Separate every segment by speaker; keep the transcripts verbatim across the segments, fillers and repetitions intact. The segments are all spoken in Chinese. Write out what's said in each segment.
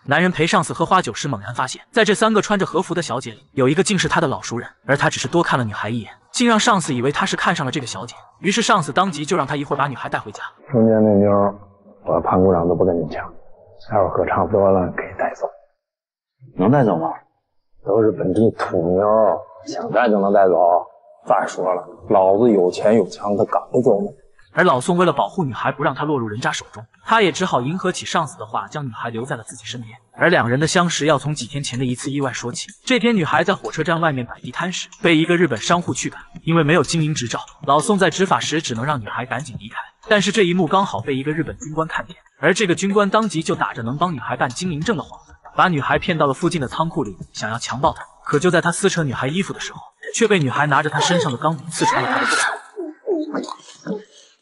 Speaker 1: 男人陪上司喝花酒时，猛然发现，在这三个穿着和服的小姐里，有一个竟是他的老熟人，而他只是多看了女孩一眼，竟让上司以为他是看上了这个小姐。于是上司当即就让他一会儿把女孩带回家。
Speaker 2: 中间那妞，我潘股长都不跟你抢，待会儿喝差不多了，可以带走。
Speaker 3: 能带走吗？
Speaker 2: 都是本地土妞，想带就能带走。再说了，老子有钱有枪，他敢不走吗？
Speaker 1: 而老宋为了保护女孩，不让她落入人渣手中，他也只好迎合起上司的话，将女孩留在了自己身边。而两人的相识要从几天前的一次意外说起。这天，女孩在火车站外面摆地摊时，被一个日本商户驱赶。因为没有经营执照，老宋在执法时只能让女孩赶紧离开。但是这一幕刚好被一个日本军官看见，而这个军官当即就打着能帮女孩办经营证的幌子，把女孩骗到了附近的仓库里，想要强暴她。可就在他撕扯女孩衣服的时候，却被女孩拿着她身上的钢笔刺穿了她的肚子。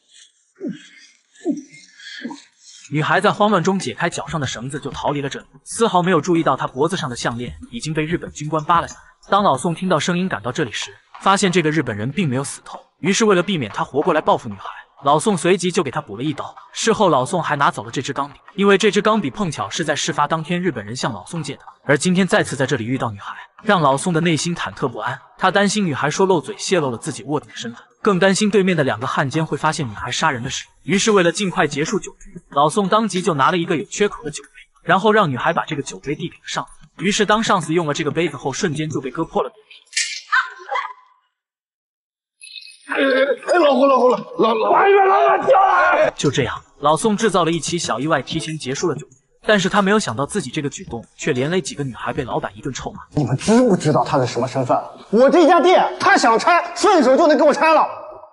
Speaker 1: 女孩在慌乱中解开脚上的绳子，就逃离了这里，丝毫没有注意到她脖子上的项链已经被日本军官扒了下来。当老宋听到声音赶到这里时，发现这个日本人并没有死透，于是为了避免他活过来报复女孩，老宋随即就给他补了一刀。事后老宋还拿走了这支钢笔，因为这支钢笔碰巧是在事发当天日本人向老宋借的，而今天再次在这里遇到女孩，让老宋的内心忐忑不安。他担心女孩说漏嘴泄露了自己卧底的身份，更担心对面的两个汉奸会发现女孩杀人的事。于是为了尽快结束酒局，老宋当即就拿了一个有缺口的酒杯，然后让女孩把这个酒杯递给了上司。于是当上司用了这个杯子后，瞬间就被割破了脸皮。
Speaker 4: 哎，老胡，老胡，老老老板，老板叫来！
Speaker 1: 就这样，老宋制造了一起小意外，提前结束了酒局。但是他没有想到自己这个举动，却连累几个女孩被老板一顿臭骂。
Speaker 5: 你们知不知道他是什么身份？我这家店，他想拆，顺手就能给我拆了。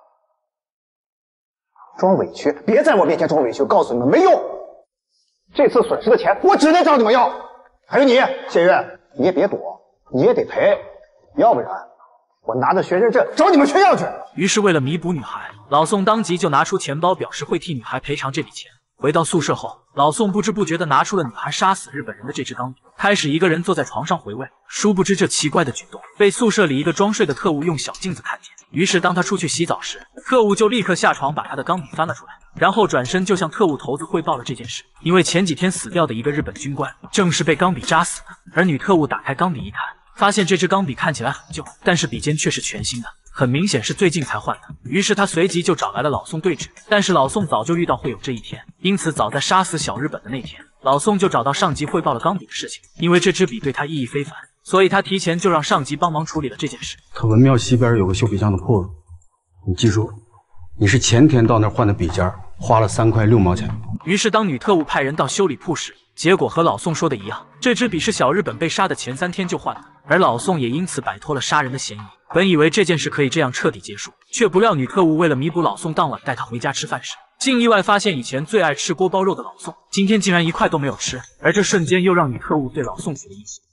Speaker 5: 装委屈，别在我面前装委屈，告诉你们没用。这次损失的钱，我只能找你们要。还有你，谢月，你也别躲，你也得赔，要不然我拿着学生证找你们去要去。
Speaker 1: 于是为了弥补女孩，老宋当即就拿出钱包，表示会替女孩赔偿这笔钱。回到宿舍后，老宋不知不觉地拿出了女孩杀死日本人的这支钢笔，开始一个人坐在床上回味。殊不知这奇怪的举动被宿舍里一个装睡的特务用小镜子看见。于是当他出去洗澡时，特务就立刻下床把他的钢笔翻了出来，然后转身就向特务头子汇报了这件事。因为前几天死掉的一个日本军官正是被钢笔扎死的。而女特务打开钢笔一看，发现这支钢笔看起来很旧，但是笔尖却是全新的，很明显是最近才换的。于是他随即就找来了老宋对质，但是老宋早就预到会有这一天，因此早在杀死小日本的那天，老宋就找到上级汇报了钢笔的事情。因为这支笔对他意义非凡，所以他提前就让上级帮忙处理了这件事。
Speaker 6: 他文庙西边有个修笔匠的铺子，你记住，你是前天到那儿换的笔尖，花了三块六毛钱。
Speaker 1: 于是当女特务派人到修理铺时，结果和老宋说的一样，这支笔是小日本被杀的前三天就换的，而老宋也因此摆脱了杀人的嫌疑。本以为这件事可以这样彻底结束，却不料女特务为了弥补老宋当晚带她回家吃饭时，竟意外发现以前最爱吃锅包肉的老宋，今天竟然一块都没有吃，而这瞬间又让女特务对老宋起了疑心。